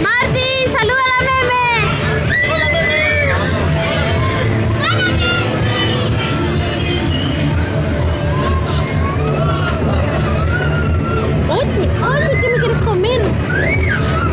Marti, saluda a la meme. Oye, ¿qué me quieres comer?